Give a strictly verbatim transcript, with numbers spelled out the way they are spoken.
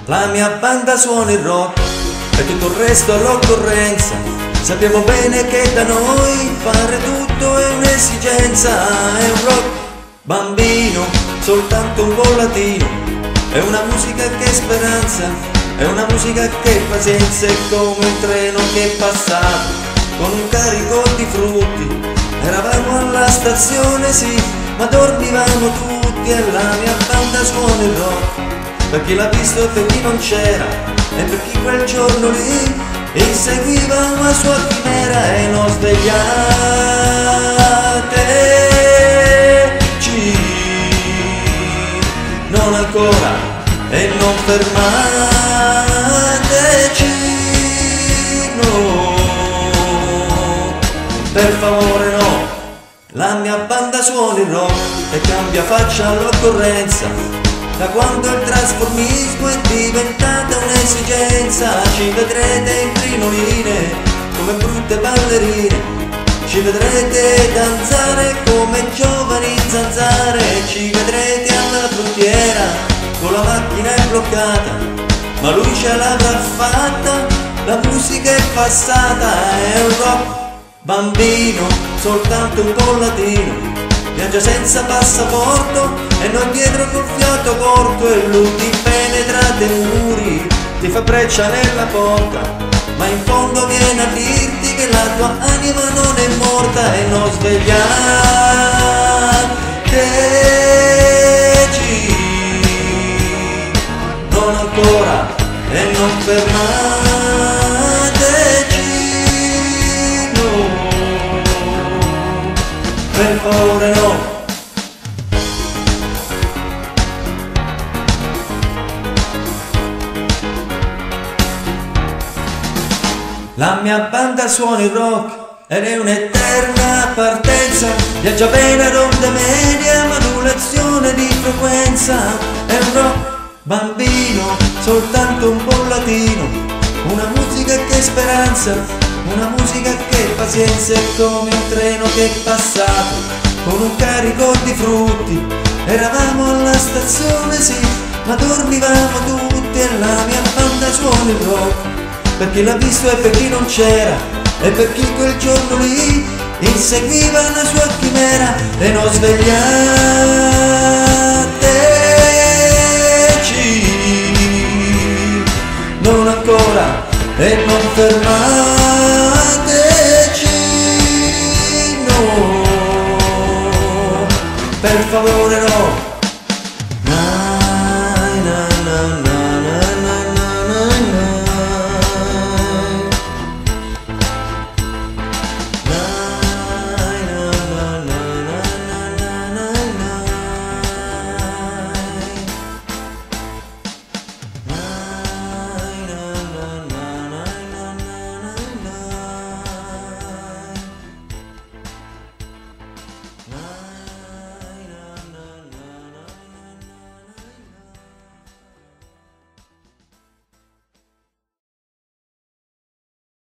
La mia banda suona il rock e tutto il resto all'occorrenza. Sappiamo bene che da noi fare tutto è un'esigenza. È un rock bambino, soltanto un po' latino. È una musica che è speranza, è una musica che è pazienza. È come un treno che è passato con un carico di frutti. Eravamo alla stazione, sì, ma dormivamo tutti. E la mia banda suona il rock per chi l'ha visto e per chi non c'era, e per chi quel giorno lì inseguiva una sua chimera. E non svegliateci, non ancora, e non fermateci, no, per favore no. La mia banda suona il rock e cambia faccia all'occorrenza. Da quando il trasformismo è diventata un'esigenza, ci vedrete in crinoline come brutte ballerine, ci vedrete danzare come giovani zanzare, ci vedrete alla frontiera con la macchina è bloccata, ma lui ce l'avrà fatta, la musica è passata. È un rock bambino, soltanto un po' latino, viaggia senza passaporto e noi dietro col fiato corto. E lui ti penetra dei muri, ti fa breccia nella porta, ma in fondo viene a dirti che la tua anima non è morta. E non svegliateci, non ancora, e non fermateci, no, per favore no. La mia banda suona il rock ed è un'eterna partenza, viaggia bene ad onde medie, modulazione di frequenza. È un rock bambino, soltanto un po' latino, una musica che è speranza, una musica che è pazienza. È come un treno che è passato con un carico di frutti. Eravamo alla stazione, sì, ma dormivamo tutti. E la mia banda suona il rock per chi l'ha visto e per chi non c'era, e per chi quel giorno lì inseguiva la sua chimera. E non svegliateci, non ancora, e non fermateci, no, per favore no.